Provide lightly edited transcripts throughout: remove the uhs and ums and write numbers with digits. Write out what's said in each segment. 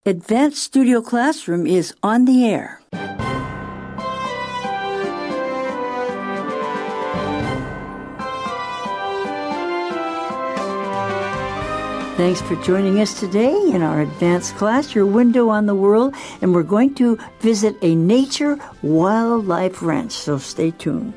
Advanced Studio Classroom is on the air. Thanks for joining us today in our advanced class, Your Window on the World, and we're going to visit a nature wildlife ranch, so stay tuned.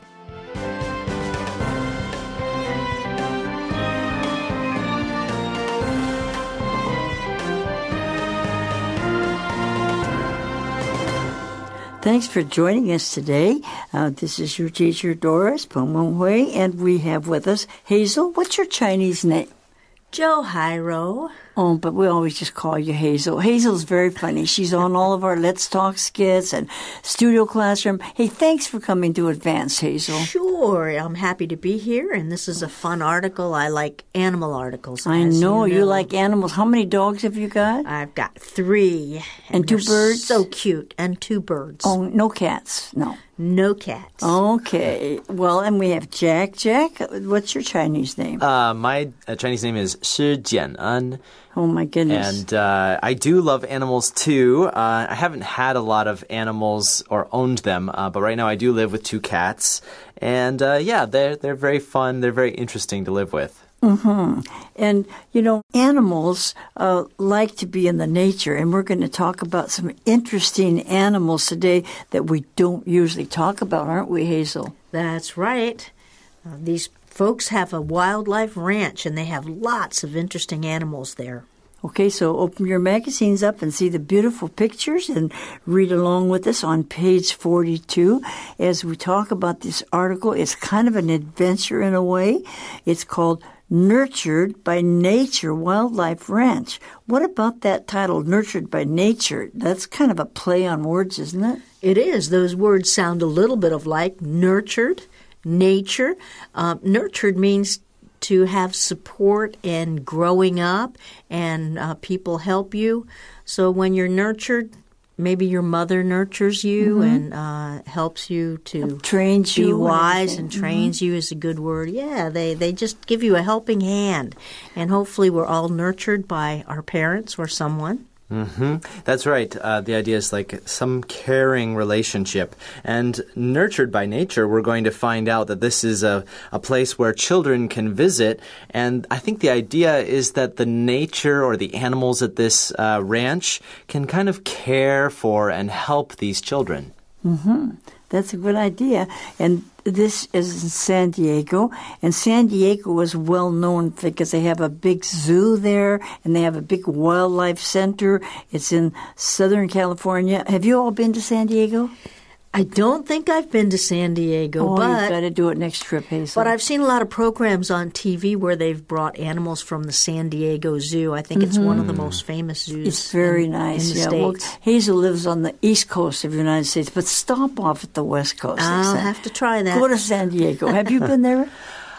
Thanks for joining us today. This is your teacher, Doris Peng-Meng-Hui, and we have with us Hazel. What's your Chinese name? Joe Hyro. Oh, but we always just call you Hazel. Hazel's very funny. She's on all of our Let's Talk skits and Studio Classroom. Hey, thanks for coming to Advance, Hazel. Sure. I'm happy to be here, and this is a fun article. I like animal articles. I know. You like animals. How many dogs have you got? I've got 3. And 2 birds? So cute. And 2 birds. Oh, no cats? No. No cats. Okay. Well, and we have Jack. Jack, what's your Chinese name? My Chinese name is Shi Jian'an. Oh, my goodness. And I do love animals, too. I haven't had a lot of animals or owned them, but right now I do live with 2 cats. And, yeah, they're very fun. They're very interesting to live with. Mm-hmm. And, you know, animals like to be in the nature, and we're going to talk about some interesting animals today that we don't usually talk about, aren't we, Hazel? That's right. These folks have a wildlife ranch, and they have lots of interesting animals there. Okay, so open your magazines up and see the beautiful pictures and read along with us on page 42 as we talk about this article. It's kind of an adventure in a way. It's called Nurtured by Nature Wildlife Ranch. What about that title, Nurtured by Nature? That's kind of a play on words, isn't it? It is. Those words sound a little bit of like nurtured, nature. Nurtured means to have support in growing up, and people help you. So when you're nurtured, maybe your mother nurtures you and helps you to trains be you wise and trains you is a good word. Yeah, they just give you a helping hand. And hopefully we're all nurtured by our parents or someone. Mm-hmm. That's right. The idea is like some caring relationship. And nurtured by nature, we're going to find out that this is a place where children can visit. And I think the idea is that the nature or the animals at this ranch can kind of care for and help these children. Mm-hmm. That's a good idea. And this is in San Diego. And San Diego is well known because they have a big zoo there and they have a big wildlife center. It's in Southern California. Have you all been to San Diego? I don't think I've been to San Diego, but you've got to do it next trip, Hazel. But I've seen a lot of programs on TV where they've brought animals from the San Diego Zoo. I think it's one of the most famous zoos. It's very nice. In the States. Well, Hazel lives on the East Coast of the United States, but stop off at the West Coast. I'll have to try that. Go to San Diego. Have you been there?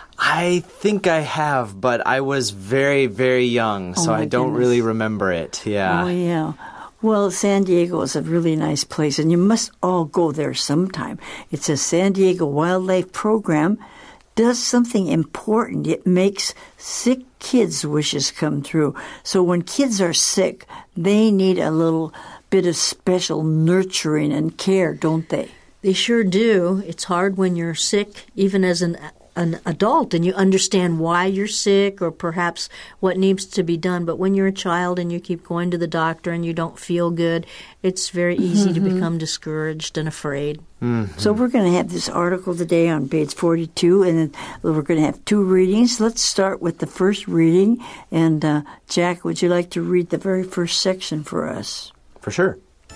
I think I have, but I was very, very young, so I don't really remember it. Yeah. Oh, yeah. Well, San Diego is a really nice place, and you must all go there sometime. It's a San Diego Wildlife Program. Does something important. It makes sick kids' wishes come true. So when kids are sick, they need a little bit of special nurturing and care, don't they? They sure do. It's hard when you're sick, even as an adult, and you understand why you're sick or perhaps what needs to be done. But when you're a child and you keep going to the doctor and you don't feel good, it's very easy to become discouraged and afraid. Mm-hmm. So we're going to have this article today on page 42, and we're going to have 2 readings. Let's start with the first reading. And Jack, would you like to read the very first section for us? For sure.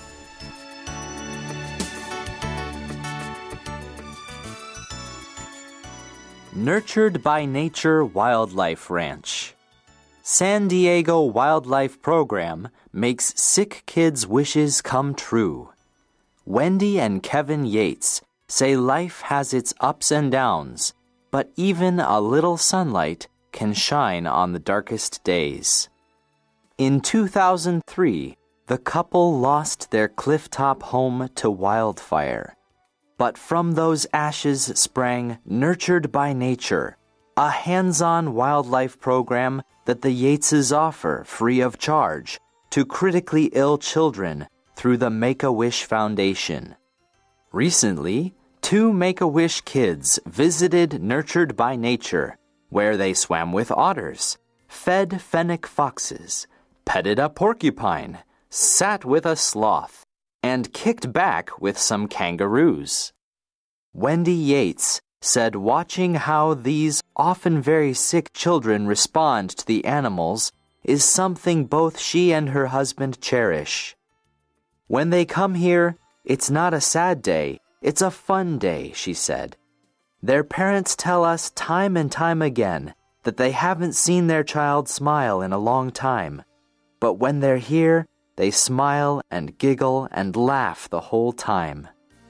Nurtured by Nature Wildlife Ranch. San Diego Wildlife Program makes sick kids' wishes come true. Wendy and Kevin Yates say life has its ups and downs, but even a little sunlight can shine on the darkest days. In 2003, the couple lost their clifftop home to wildfire. But from those ashes sprang Nurtured by Nature, a hands-on wildlife program that the Yateses offer free of charge to critically ill children through the Make-A-Wish Foundation. Recently, 2 Make-A-Wish kids visited Nurtured by Nature, where they swam with otters, fed fennec foxes, petted a porcupine, sat with a sloth, and kicked back with some kangaroos. Wendy Yates said watching how these often very sick children respond to the animals is something both she and her husband cherish. When they come here, it's not a sad day, it's a fun day, she said. Their parents tell us time and time again that they haven't seen their child smile in a long time. But when they're here, they smile and giggle and laugh the whole time.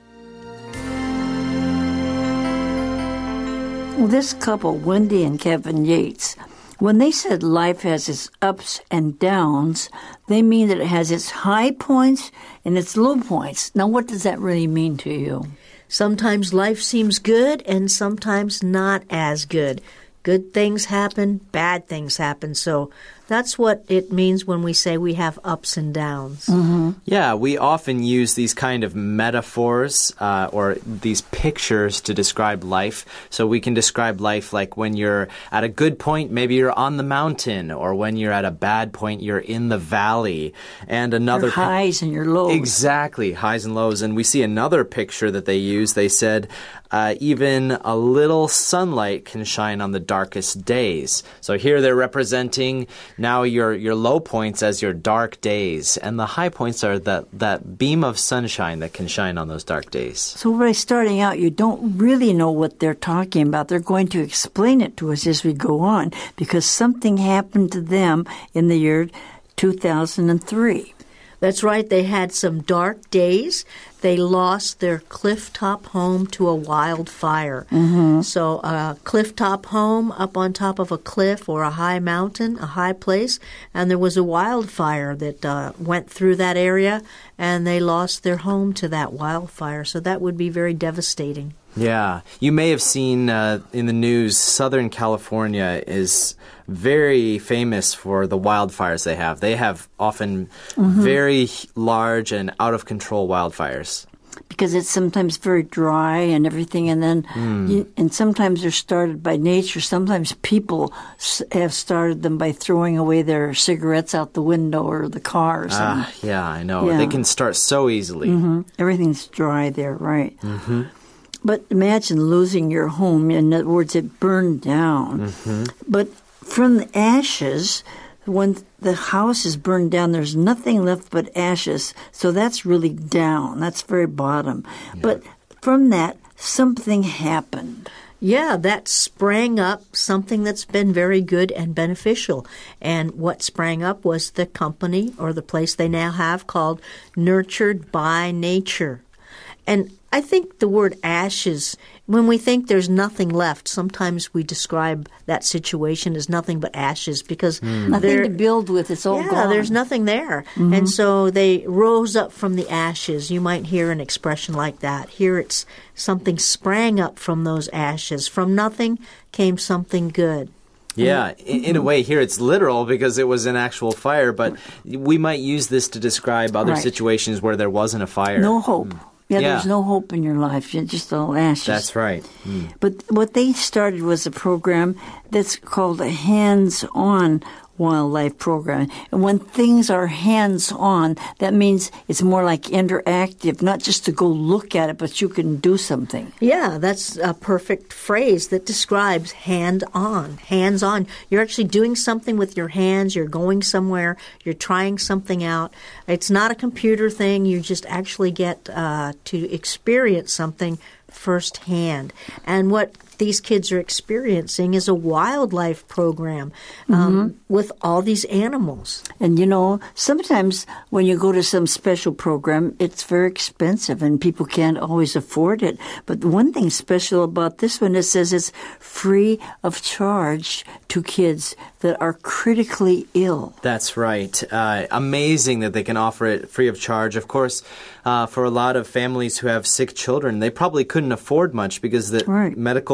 Well, this couple, Wendy and Kevin Yates, when they said life has its ups and downs, they mean that it has its high points and its low points. Now, what does that really mean to you? Sometimes life seems good and sometimes not as good. Good things happen, bad things happen. So that's what it means when we say we have ups and downs. Mm-hmm. Yeah, we often use these kind of metaphors or these pictures to describe life. So we can describe life like when you're at a good point, maybe you're on the mountain, or when you're at a bad point, you're in the valley. And another your highs and your lows. Exactly, highs and lows. And we see another picture that they use. They said even a little sunlight can shine on the darkest days. So here they're representing now your low points as your dark days, and the high points are that beam of sunshine that can shine on those dark days. So by starting out, you don't really know what they're talking about. They're going to explain it to us as we go on, because something happened to them in the year 2003. That's right. They had some dark days. They lost their clifftop home to a wildfire. Mm-hmm. So a clifftop home up on top of a cliff or a high mountain, a high place, and there was a wildfire that went through that area, and they lost their home to that wildfire. So that would be very devastating. Yeah. You may have seen in the news, Southern California is very famous for the wildfires they have. They have often very large and out-of-control wildfires. Because it's sometimes very dry and everything, and then and sometimes they're started by nature. Sometimes people have started them by throwing away their cigarettes out the window or the cars. Yeah, I know. Yeah. They can start so easily. Mm-hmm. Everything's dry there, right? Mm-hmm. But imagine losing your home. In other words, it burned down. Mm-hmm. But from the ashes, when the house is burned down, there's nothing left but ashes. So that's really down. That's very bottom. Yeah. But from that, something happened. Yeah, that sprang up something that's been very good and beneficial. And what sprang up was the company or the place they now have called Nurtured by Nature. And I think the word ashes, when we think there's nothing left, sometimes we describe that situation as nothing but ashes because nothing to build with, it's all gone. Yeah, there's nothing there. Mm-hmm. And so they rose up from the ashes. You might hear an expression like that. Here it's something sprang up from those ashes. From nothing came something good. Yeah, in a way here it's literal because it was an actual fire, but we might use this to describe other situations where there wasn't a fire. No hope. Yeah, there's no hope in your life. You're just all ashes. That's right. But what they started was a program that's called a hands-on wildlife program. And when things are hands-on, that means it's more like interactive, not just to go look at it, but you can do something. Yeah, that's a perfect phrase that describes hand-on, hands-on. You're actually doing something with your hands. You're going somewhere. You're trying something out. It's not a computer thing. You just actually get to experience something firsthand. And what these kids are experiencing is a wildlife program with all these animals. And, you know, sometimes when you go to some special program, it's very expensive and people can't always afford it. But one thing special about this one, it says it's free of charge to kids that are critically ill. That's right. Amazing that they can offer it free of charge. Of course, for a lot of families who have sick children, they probably couldn't afford much because the medical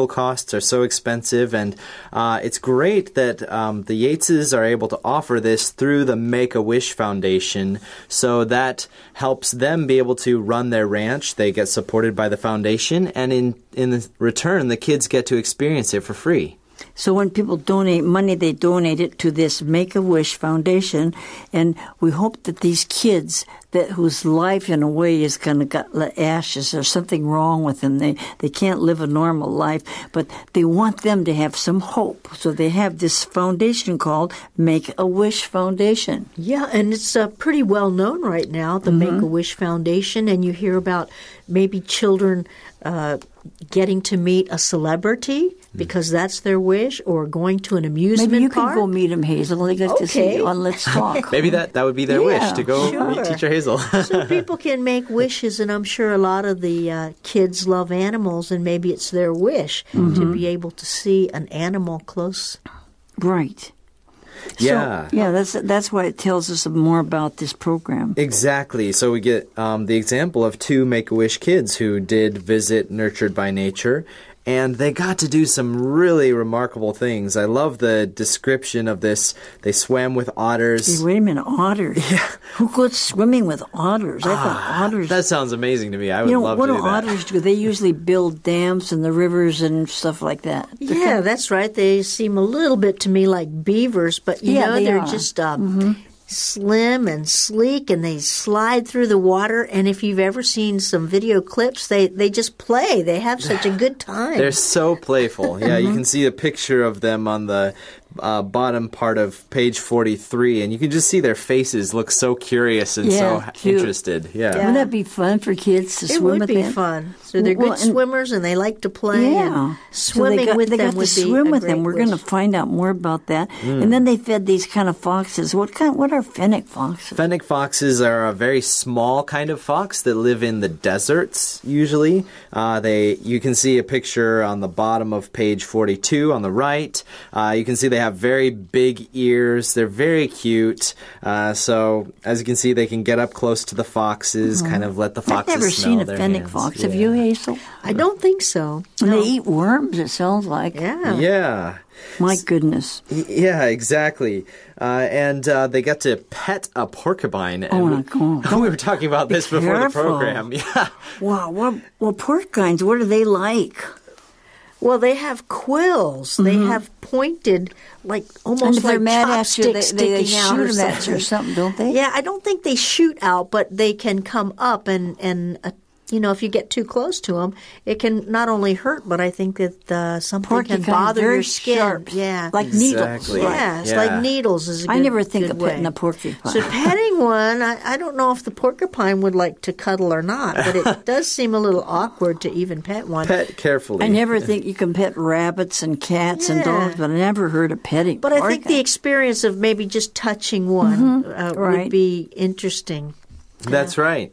costs are so expensive, and it's great that the Yateses are able to offer this through the Make-A-Wish Foundation, so that helps them be able to run their ranch. They get supported by the foundation, and in return, the kids get to experience it for free. So when people donate money, they donate it to this Make-A-Wish Foundation, and we hope that these kids whose life in a way is kind of got ashes, there's something wrong with them. They can't live a normal life, but they want them to have some hope. So they have this foundation called Make-A-Wish Foundation. Yeah, and it's pretty well known right now, the Make-A-Wish Foundation, and you hear about maybe children getting to meet a celebrity because that's their wish, or going to an amusement Maybe you park. can go meet them, Hazel. They'd like to see you on Let's Talk. Maybe that would be their wish, to go meet Teacher Hazel. So people can make wishes, and I'm sure a lot of the kids love animals, and maybe it's their wish to be able to see an animal close. Right. Yeah. So, that's why it tells us more about this program. Exactly. So we get the example of 2 Make-A-Wish kids who did visit Nurtured by Nature, and they got to do some really remarkable things. I love the description of this. They swam with otters. Hey, wait a minute, otters? Yeah. Who goes swimming with otters? I thought otters... That sounds amazing to me. I would love to do that. What do otters do? They usually build dams in the rivers and stuff like that. Yeah, that's right. They seem a little bit to me like beavers, but they're just slim and sleek, and they slide through the water. And if you've ever seen some video clips, they just play. They have such a good time. They're so playful. Yeah, you can see a picture of them on the bottom part of page 43, and you can just see their faces look so curious and so interested. Yeah. Wouldn't that be fun for kids to swim with them? It would be fun. So they're good swimmers, and they like to play. Yeah. And swimming with them would be swim a with great them. We're wish. going to find out more about that. And then they fed these kind of foxes. What are fennec foxes? Fennec foxes are a very small kind of fox that live in the deserts, usually. You can see a picture on the bottom of page 42 on the right. You can see they have very big ears. They're very cute. So, as you can see, they can get up close to the foxes, kind of let the foxes I've never smell seen a their fennec hands. fox. Have you, Hazel? I don't think so. And No. they eat worms, it sounds like. Yeah. Yeah. My goodness. Yeah, exactly. And they got to pet a porcupine. And we were talking about this before the program. Yeah. Wow. Well, porcupines, what are they like? Well, they have quills. They have pointed, like almost And if like they're mad at you, chopsticks they sticking out shoot or at you or something, don't they? Yeah, I don't think they shoot out, but they can come up and if you get too close to them, it can not only hurt, but I think that something can bother your skin. Sharp, yeah, like needles. Exactly. Yeah, it's like needles is a good I never think of way. petting a porcupine. So petting one, I don't know if the porcupine would like to cuddle or not, but it does seem a little awkward to even pet one. Pet carefully. I never think you can pet rabbits and cats and dogs, but I never heard of petting. But I think the experience of maybe just touching one right. would be interesting. That's right.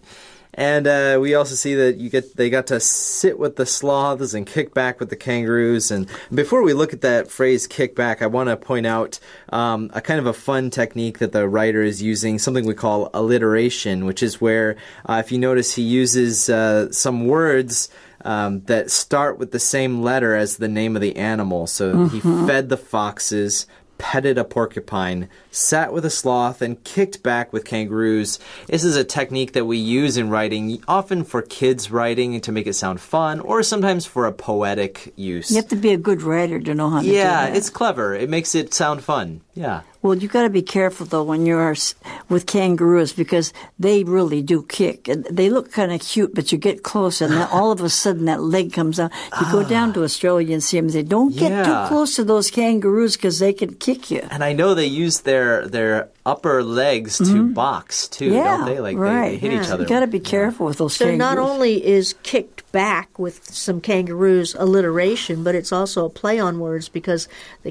And we also see that they got to sit with the sloths and kick back with the kangaroos. And before we look at that phrase "kick back," I want to point out a kind of a fun technique that the writer is using, something we call alliteration, which is where, if you notice, he uses some words that start with the same letter as the name of the animal. So he fed the foxes, petted a porcupine, sat with a sloth, and kicked back with kangaroos. This is a technique that we use in writing, often for kids' writing to make it sound fun, or sometimes for a poetic use. You have to be a good writer to know how to do that. Yeah, it's clever. It makes it sound fun. Yeah. Well, you got to be careful, though, when you're with kangaroos, because they really do kick. And they look kind of cute, but you get close, and then all of a sudden that leg comes out. You go down to Australia and see them and say, don't get too close to those kangaroos because they can kick you. And I know they use their upper legs to box, too, don't they? Like they hit each other. You got to be careful with those So kangaroos. not only is kicked back with some kangaroos alliteration, but it's also a play on words, because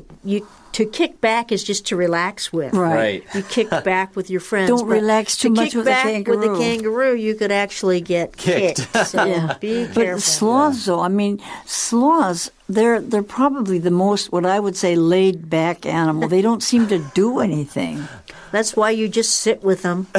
to kick back is just to relax with. Right. You kick back with your friends. Don't relax too much with a kangaroo. To kick back with a kangaroo, you could actually get kicked. So be careful. But sloths, though, I mean, sloths, they're probably the most, what I would say, laid-back animal. They don't seem to do anything. That's why you just sit with them.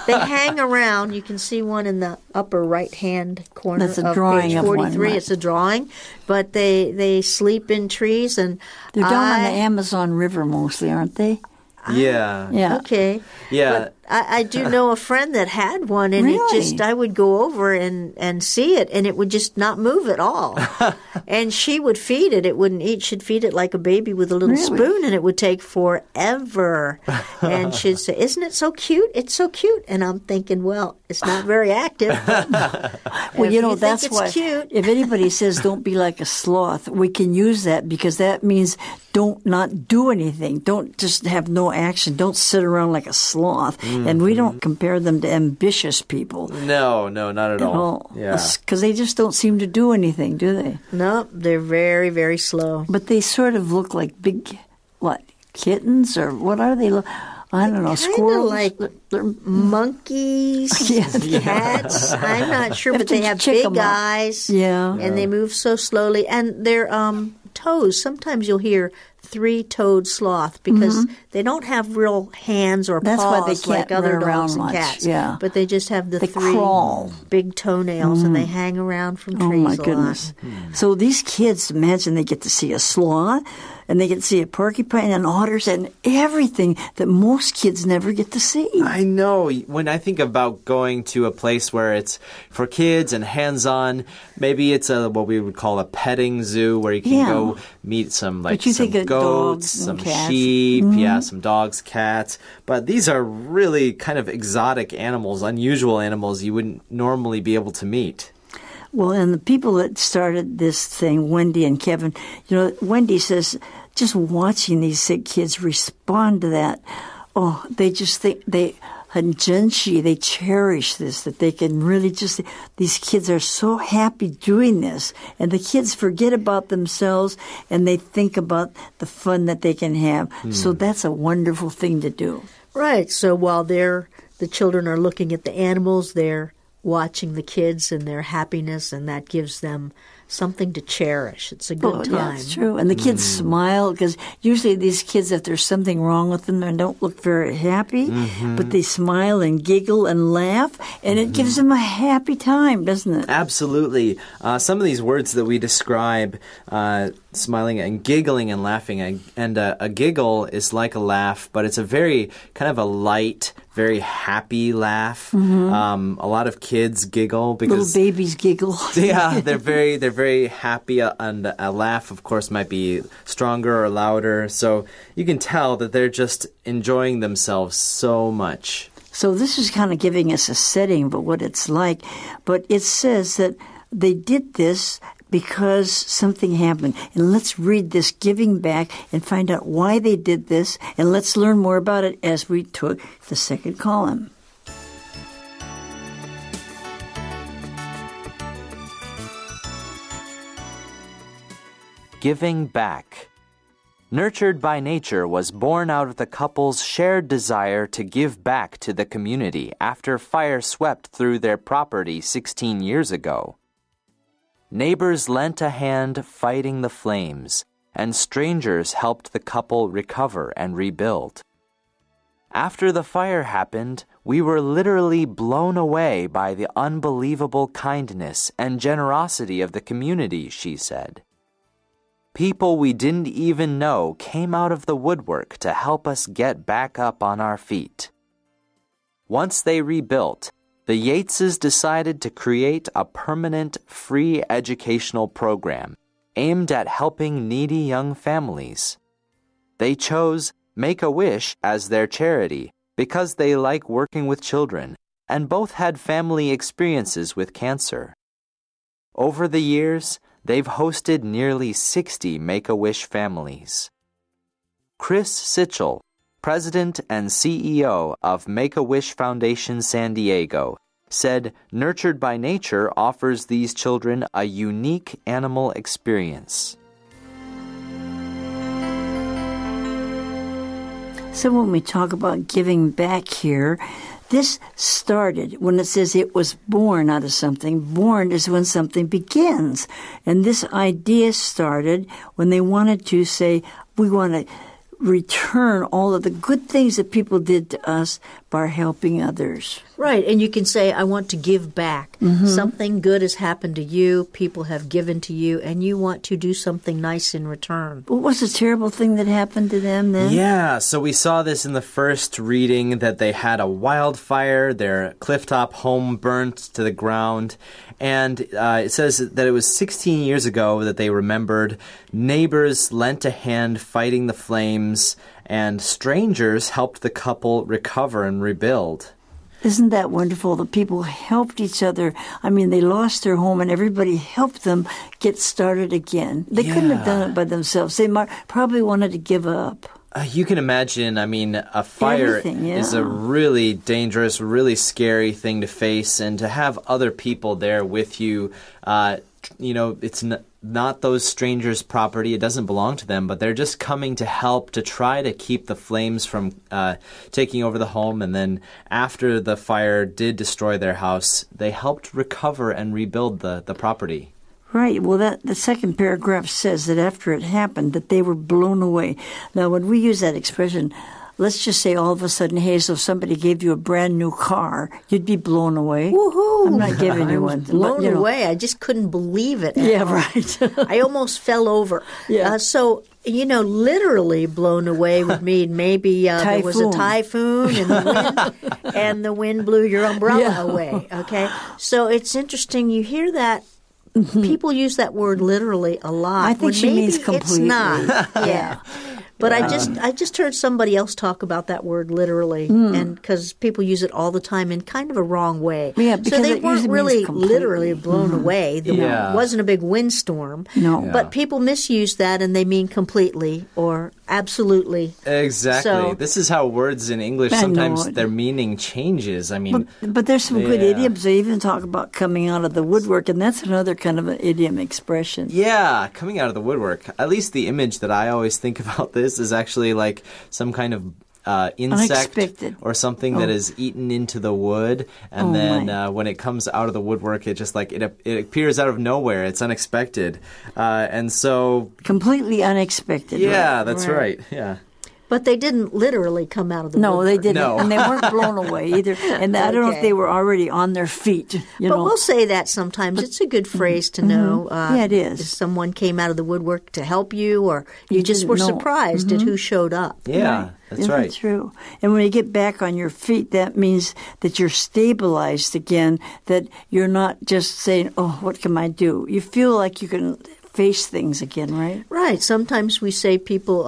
They hang around. You can see one in the upper right-hand corner That's a of drawing page of 43. one, right? It's a drawing, but they sleep in trees, and They're down on the Amazon River mostly, aren't they? Yeah. Yeah. Okay. Yeah. But I do know a friend that had one, and Really? I would go over and see it, and it would just not move at all. And she would feed it. It wouldn't eat. She'd feed it like a baby with a little Really? spoon, and it would take forever. And she'd say, "Isn't it so cute? It's so cute." And I'm thinking, well, it's not very active. Well, If that's think why it's cute. if anybody says don't be like a sloth, we can use that because that means don't not do anything. Don't just have no action. Don't sit around like a sloth. And we don't compare them to ambitious people No, not at all. Yeah. because they just don't seem to do anything, do they? No, they're very, very slow. But they sort of look like big, kittens or what are they? I don't know, Kinda squirrels. like They're- monkeys, Yeah. cats. I'm not sure, Have but to they have check big 'em out. eyes. Yeah. And they move so slowly. And their toes, sometimes you'll hear three-toed sloth because they don't have real hands or That's paws why they can't like other run around dogs and much, cats. yeah. But they just have the They three crawl. big toenails and they hang around from Oh trees my a lot. goodness! So these kids, imagine they get to see a sloth, and they get to see a porcupine and otters and everything that most kids never get to see. I know. When I think about going to a place where it's for kids and hands-on, maybe it's what we would call a petting zoo where you can Yeah. go meet some But you some think of goats, dogs some and cats. sheep, yeah, some dogs, cats. But these are really kind of exotic animals, unusual animals you wouldn't normally be able to meet. Well, and the people that started this thing, Wendy and Kevin, Wendy says just watching these sick kids respond to that, they just think they cherish this, that they can really these kids are so happy doing this. And the kids forget about themselves and they think about the fun that they can have. So that's a wonderful thing to do. Right. So while the children are looking at the animals, they're watching the kids and their happiness, and that gives them something to cherish. It's a good time. Yeah, it's true. And the kids smile because usually these kids, if there's something wrong with them, they don't look very happy, but they smile and giggle and laugh, and it gives them a happy time, doesn't it? Absolutely. Some of these words that we describe, smiling and giggling and laughing, and a giggle is like a laugh, but it's a very kind of a light, very happy laugh. A lot of kids giggle because Little babies giggle. yeah, they're very happy, and a laugh, of course, might be stronger or louder. So you can tell that they're just enjoying themselves so much. So this is kind of giving us a setting of what it's like, but it says that they did this because something happened. And let's read this giving back and find out why they did this, and let's learn more about it as we took the second column. Giving back. Nurtured by Nature was born out of the couple's shared desire to give back to the community after fire swept through their property 16 years ago. Neighbors lent a hand fighting the flames, and strangers helped the couple recover and rebuild. After the fire happened, we were literally blown away by the unbelievable kindness and generosity of the community, she said. People we didn't even know came out of the woodwork to help us get back up on our feet. Once they rebuilt, the Yateses decided to create a permanent free educational program aimed at helping needy young families. They chose Make-A-Wish as their charity because they like working with children and both had family experiences with cancer. Over the years, they've hosted nearly 60 Make-A-Wish families. Chris Sitchell, President and CEO of Make-A-Wish Foundation San Diego, said Nurtured by Nature offers these children a unique animal experience. So when we talk about giving back here, this started when it says it was born out of something. Born is when something begins. And this idea started when they wanted to say, we want to return all of the good things that people did to us by helping others. Right, and you can say, I want to give back. Something good has happened to you, people have given to you, and you want to do something nice in return. What was the terrible thing that happened to them then? Yeah, so we saw this in the first reading that they had a wildfire, their clifftop home burnt to the ground, and it says that it was 16 years ago that they remembered neighbors lent a hand fighting the flames, and strangers helped the couple recover and rebuild. Isn't that wonderful? The people helped each other. I mean, they lost their home and everybody helped them get started again. They couldn't have done it by themselves. They probably wanted to give up. You can imagine, I mean, a fire is a really dangerous, really scary thing to face, and to have other people there with you, it's not those strangers' property. It doesn't belong to them, but they're just coming to help to try to keep the flames from taking over the home. And then after the fire did destroy their house, they helped recover and rebuild the property. Right. Well, the second paragraph says that after it happened, that they were blown away. Now, when we use that expression, let's just say all of a sudden, Hazel, if somebody gave you a brand new car, you'd be blown away. Woohoo! I'm not giving you one. Blown away. I just couldn't believe it. Yeah, right. I almost fell over. Yeah. Literally blown away would mean maybe there was a typhoon and the wind blew your umbrella away. Okay? So it's interesting. You hear that. People use that word literally a lot. I think she means completely. It's not. Yeah. But I just heard somebody else talk about that word literally, and because people use it all the time in kind of a wrong way. Yeah, because so they it weren't usually really means completely. literally blown away. It wasn't a big windstorm. No. Yeah. But people misuse that, and they mean completely or absolutely. Exactly. So, this is how words in English, sometimes their meaning changes. I mean, but there's some good idioms. They even talk about coming out of the woodwork, and that's another kind of an idiom expression. Yeah, coming out of the woodwork. At least the image that I always think about this is actually like some kind of insect Unexpected. or something that is eaten into the wood, and then when it comes out of the woodwork, it just like it appears out of nowhere. It's unexpected, and so completely unexpected. Yeah, that's right. Yeah. But they didn't literally come out of the woodwork. No, they didn't. No. And they weren't blown away either. And I don't know if they were already on their feet. But we'll say that sometimes. It's a good phrase to know. Yeah, it is. If someone came out of the woodwork to help you, or you just were surprised at who showed up. Yeah, that's right. That's true. And when you get back on your feet, that means that you're stabilized again, that you're not just saying, oh, what can I do? You feel like you can face things again, right? Right. Sometimes we say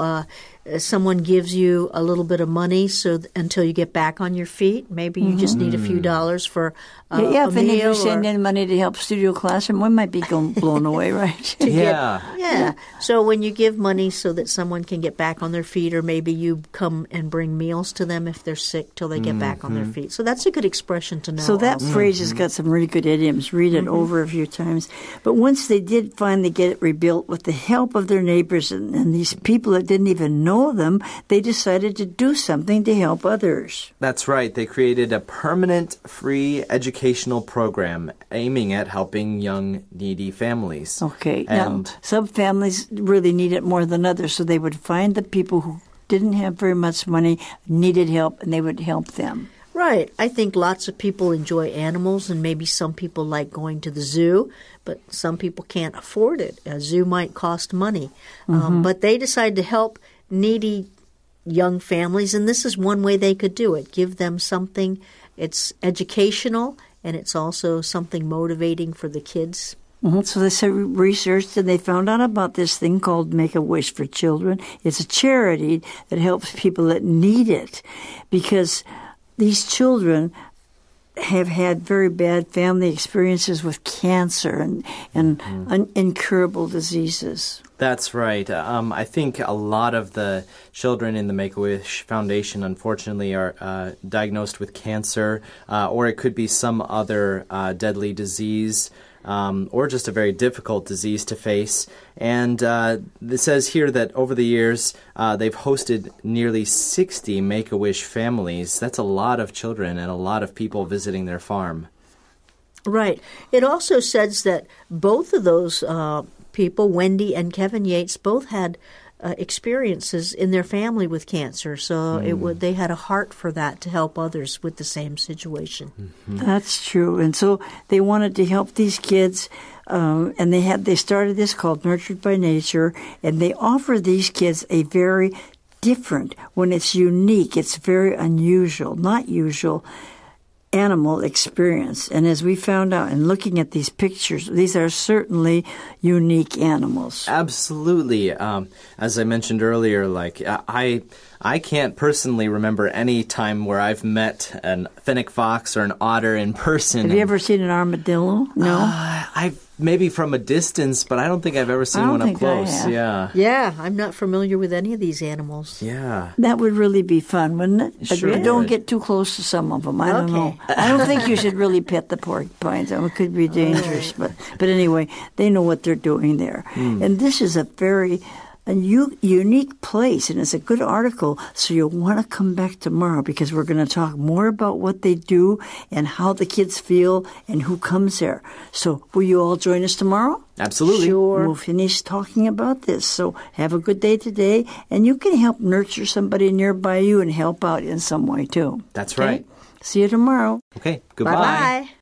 someone gives you a little bit of money until you get back on your feet. Maybe you just need a few dollars for a meal. If any of you send in money to help Studio Classroom, we might be blown away, right? Yeah. So when you give money so that someone can get back on their feet, or maybe you come and bring meals to them if they're sick till they get back on their feet. So that's a good expression to know. So that phrase has got some really good idioms. Read it over a few times. But once they did finally get it rebuilt with the help of their neighbors and these people that didn't even know them, they decided to do something to help others. That's right. They created a permanent free educational program aiming at helping young, needy families. Okay. And now, some families really need it more than others, so they would find the people who didn't have very much money, needed help, and they would help them. Right. I think lots of people enjoy animals, and maybe some people like going to the zoo, but some people can't afford it. A zoo might cost money. But they decide to help needy young families, and this is one way they could do it. Give them something. It's educational, and it's also something motivating for the kids. So they researched, and they found out about this thing called Make-A-Wish for Children. It's a charity that helps people that need it, because these children have had very bad family experiences with cancer and incurable diseases. That's right. I think a lot of the children in the Make-A-Wish Foundation, unfortunately, are diagnosed with cancer, or it could be some other deadly disease, or just a very difficult disease to face. And it says here that over the years, they've hosted nearly 60 Make-A-Wish families. That's a lot of children and a lot of people visiting their farm. Right. It also says that both of those people, Wendy and Kevin Yates, both had experiences in their family with cancer. So they had a heart for that to help others with the same situation. That's true. And so they wanted to help these kids, and they started this called Nurtured by Nature, and they offer these kids a very different, when it's unique, it's very unusual, not usual, animal experience. And as we found out in looking at these pictures, these are certainly unique animals. Absolutely. As I mentioned earlier, like I can't personally remember any time where I've met an fennec fox or an otter in person. Have you ever seen an armadillo? No? I've maybe from a distance, but I don't think I've ever seen one up close. Yeah, I'm not familiar with any of these animals. Yeah. That would really be fun, wouldn't it? But Sure don't would. get too close to some of them. I don't know. I don't think you should really pet the porcupines. It could be dangerous. But anyway, they know what they're doing there. And this is a very unique place, and it's a good article, so you'll want to come back tomorrow because we're going to talk more about what they do and how the kids feel and who comes there. So will you all join us tomorrow? Absolutely. Sure. We'll finish talking about this. So have a good day today, and you can help nurture somebody nearby you and help out in some way too. That's Okay? right. See you tomorrow. Okay, goodbye. Bye-bye.